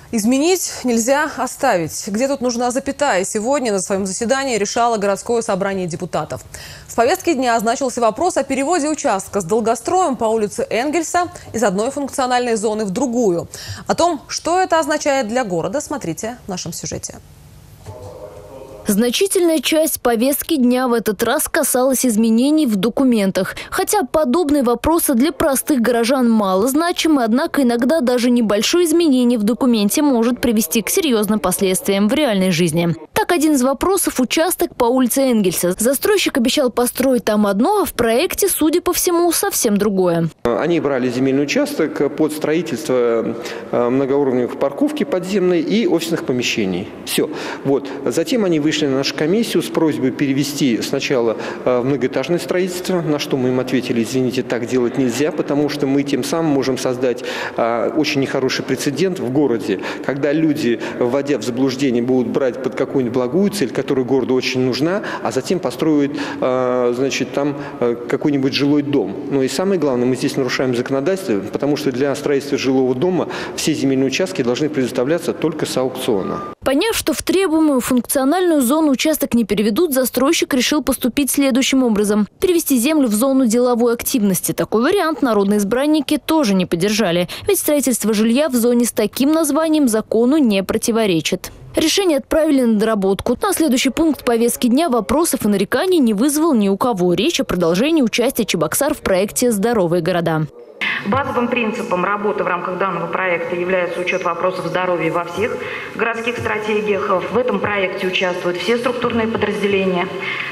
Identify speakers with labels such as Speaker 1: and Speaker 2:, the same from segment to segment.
Speaker 1: Изменить нельзя оставить. Где тут нужна запятая? Сегодня на своем заседании решало городское собрание депутатов. В повестке дня значился вопрос о переводе участка с долгостроем по улице Энгельса из одной функциональной зоны в другую. О том, что это означает для города, смотрите в нашем сюжете.
Speaker 2: Значительная часть повестки дня в этот раз касалась изменений в документах. Хотя подобные вопросы для простых горожан малозначимы, однако иногда даже небольшое изменение в документе может привести к серьезным последствиям в реальной жизни. Так, один из вопросов – участок по улице Энгельса. Застройщик обещал построить там одно, а в проекте, судя по всему, совсем другое.
Speaker 3: Они брали земельный участок под строительство многоуровневых парковки подземной и офисных помещений. Все. Вот. Затем они вышли на нашу комиссию с просьбой перевести сначала в многоэтажное строительство, на что мы им ответили: извините, так делать нельзя, потому что мы тем самым можем создать очень нехороший прецедент в городе, когда люди, вводя в заблуждение, будут брать под какую-нибудь благую цель, которая городу очень нужна, а затем построят, значит, там какой-нибудь жилой дом. Но и самое главное, мы здесь нарушаем законодательство, потому что для строительства жилого дома все земельные участки должны предоставляться только с аукциона.
Speaker 2: Поняв, что в требуемую функциональную зону участок не переведут, застройщик решил поступить следующим образом – перевести землю в зону деловой активности. Такой вариант народные избранники тоже не поддержали, ведь строительство жилья в зоне с таким названием закону не противоречит. Решение отправили на доработку. На следующий пункт повестки дня вопросов и нареканий не вызвал ни у кого. Речь о продолжении участия Чебоксар в проекте «Здоровые города».
Speaker 4: Базовым принципом работы в рамках данного проекта является учет вопросов здоровья во всех городских стратегиях. В этом проекте участвуют все структурные подразделения.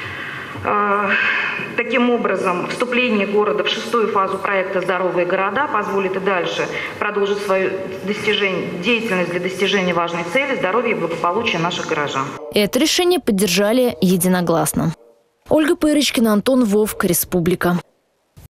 Speaker 4: Таким образом, вступление города в 6-ю фазу проекта «Здоровые города» позволит и дальше продолжить свою деятельность для достижения важной цели – здоровья и благополучия наших горожан.
Speaker 2: Это решение поддержали единогласно. Ольга Пырочкина, Антон Вовк, Республика.